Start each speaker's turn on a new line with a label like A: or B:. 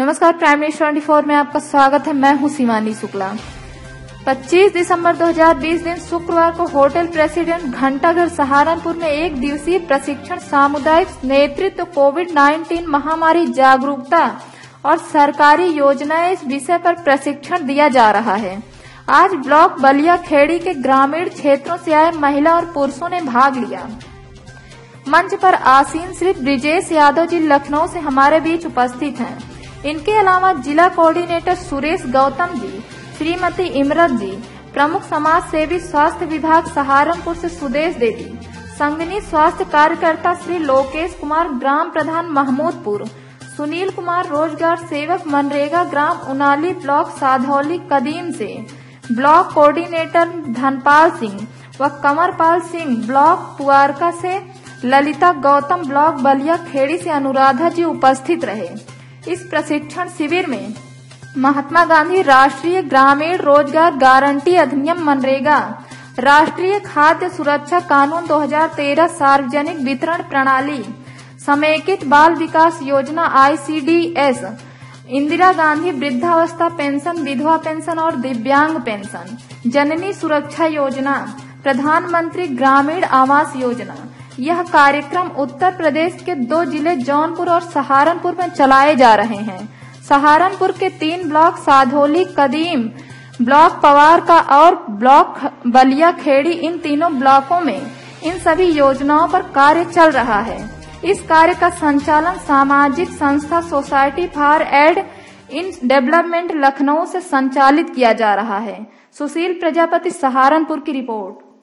A: नमस्कार, prime news 24 में आपका स्वागत है। मैं हूं शिवानी शुक्ला। 25 दिसंबर 2020 दिन शुक्रवार को होटल प्रेसिडेंट घंटाघर सहारनपुर में एक दिवसीय प्रशिक्षण सामुदायिक नेतृत्व कोविड-19 महामारी जागरूकता और सरकारी योजनाएं इस विषय पर प्रशिक्षण दिया जा रहा है। आज ब्लॉक बलिया खेड़ी के ग्रामीण क्षेत्रों से आए महिला और पुरुषों ने भाग लिया। मंच पर आसीन श्री ब्रिजेश यादव जी लखनऊ से हमारे बीच उपस्थित हैं। इनके अलावा जिला कोऑर्डिनेटर सुरेश गौतम जी, श्रीमती इमरत जी, प्रमुख समाज सेवी स्वास्थ्य विभाग सहारनपुर से सुदेश देवी, संगनी स्वास्थ्य कार्यकर्ता श्री लोकेश कुमार, ग्राम प्रधान महमूदपुर, सुनील कुमार रोजगार सेवक मनरेगा ग्राम उनाली ब्लॉक साधौली कदीम से, ब्लॉक कोऑर्डिनेटर धनपाल सिंह व कंवरपाल सिंह ब्लॉक पुआरका से, ललिता गौतम ब्लॉक बलिया खेड़ी से अनुराधा जी उपस्थित रहे। इस प्रशिक्षण शिविर में महात्मा गांधी राष्ट्रीय ग्रामीण रोजगार गारंटी अधिनियम मनरेगा, राष्ट्रीय खाद्य सुरक्षा कानून 2013 सार्वजनिक वितरण प्रणाली, समेकित बाल विकास योजना ICDS, इंदिरा गांधी वृद्धावस्था पेंशन, विधवा पेंशन और दिव्यांग पेंशन, जननी सुरक्षा योजना, प्रधानमंत्री ग्रामीण आवास योजना। यह कार्यक्रम उत्तर प्रदेश के 2 जिले जौनपुर और सहारनपुर में चलाए जा रहे हैं। सहारनपुर के 3 ब्लॉक साधौली कदीम, ब्लॉक पवारका और ब्लॉक बलिया खेड़ी, इन तीनों ब्लॉकों में इन सभी योजनाओं पर कार्य चल रहा है। इस कार्य का संचालन सामाजिक संस्था society for aid in development Lucknow से संचालित किया जा रहा है। सुशील प्रजापति, सहारनपुर की रिपोर्ट।